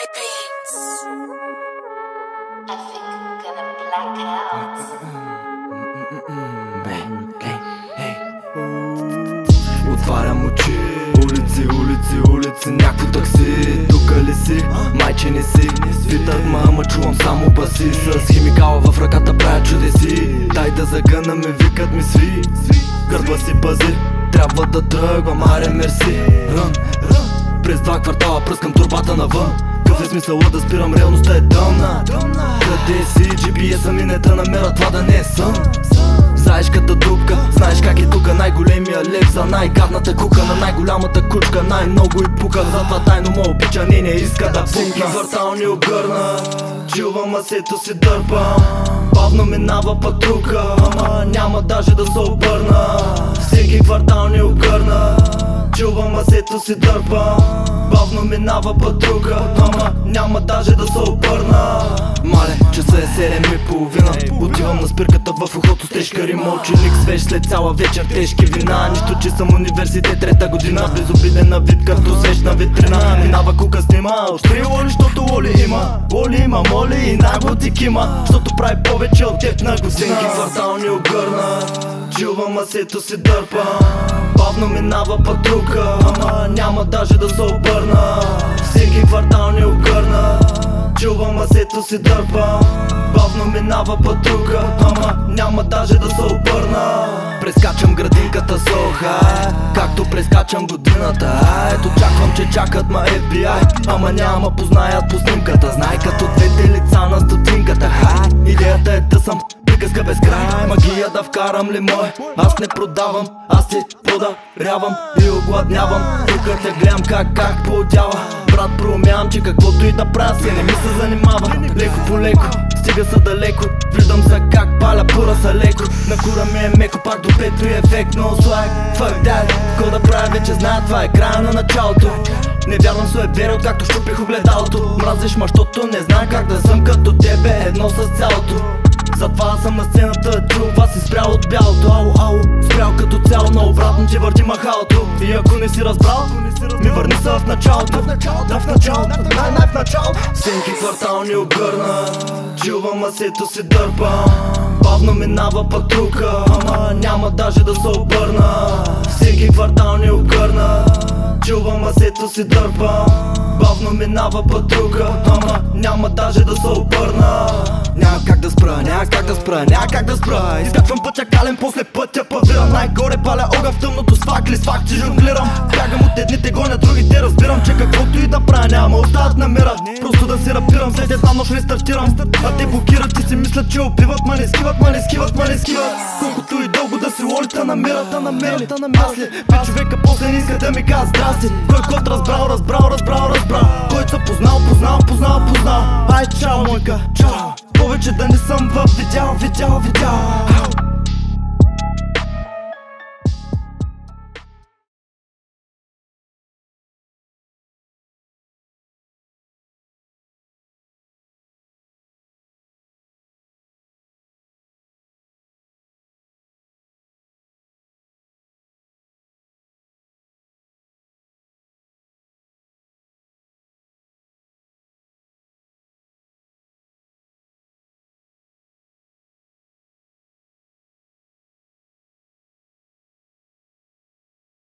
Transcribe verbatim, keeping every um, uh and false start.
Beats. I think I'm gonna black out. Отварям очи, улици, улици, улици, някакво такси. Тука ли си? Майче не си. Питат ма, ама чувам само баси. С химикала в ръката правя чудеси. Дай да загъна ме, викат ми сви. Гърба си пази, трябва да тръгвам, аре мерси. Рън, рън, през два квартала пръскам турбата навън. Какъв е смисъла да спирам, реалността е тъмна. Къде си, джи пи ес-а ми не да намеря това да не е сън. Заешката дупка, знаеш как е тука. Най-големия лев за най-гадната кука. На най-голямата кучка най-много и пука. Затова тайно мо обича, не не иска да пукна. Квартал ни огърна, чувам асето си дърпам. Бавно минава патрука, ама няма даже да се обърна. Всеки квартал ни огърна, чувам асето си дърпам. Бавно минава патрука, ама няма даже да се обърна. Мале, часа е седем и половина. Отивам на спирката в ухото с тежка рима. Ученик свеж след цяла вечер тежки вина. Нищо, че съм университет трета година. Безобиден на вид като свещна витрина. Минава кука снима, остри лоли, щото лоли има. Лоли има, моли и нагло ти кима, щото прави повече от теб на година. Всеки квартал ни огърна, чувам асето си дърпам. Бавно минава патрука, ама няма даже да се обърна. Всеки квартал ни огърна, чувам асето си дърпам. Бавно минава патрука, ама няма даже да се обърна. Прескачам градинката Соха, както прескачам годината. Ето чаквам, че чакат ма еф би ай, ама няма познаят по снимката. Знай като двете лица на стотинката. Хай, идеята е да съм приказка без край. Магия да вкарам ли мое, аз не продавам, аз ти подарявам и огладнявам. Тука те гледам как как поотява. Брат, проумявам, че каквото и да правя се не ми се занимава. Леко по леко, стига са далеко. Виждам се как паля пура са леко. На кура ми е меко, пак до пето и ефектно слайк. Fuck that, какво да правя вече знае, това е края на началото. Не вярвам суеверие, откакто щупих огледалото. Мразиш ма, щото не знам как да съм като тебе, едно с цялото. Затова съм на сцената, чува си спрял от бялото. Ау, ау, спрял като цяло, но обратно че върти махалото. И ако не си разбрал, ми върни се в началото. Да, в началото, най-най в началото. Всеки квартал ни огърна, чувам асето си дърпам. Бавно минава патрука, ама няма даже да се обърна. Всеки квартал ни огърна, чувам асето си дърпам. Бавно минава патрука, ама няма даже да се обърна. Няма как да спра, няма как да спра, няма как да спра. Изкачвам пътя кален, после пътя павирам. Най-горе паля огън в тъмното, с факли, с факти жонглирам. Бягам от едните, гоня другите, разбирам, че каквото и да правя няма остават на мира. Просто да си рапирам, след една нощ рестартирам. А те блокират и си мислят, че убиват, ма не скиват, ма не скиват, ма не скиват. Колкото и дълго да си лолите намират, та намерят. Аз ли, пет човека после не иска да ми казва здрасти. Кой код разбрал, разбрал, разбрал, разбрал. Който са познал, познал, познал, познал. Ай, чао, мойка, чао. Повече да не съм във видял, видял, видял.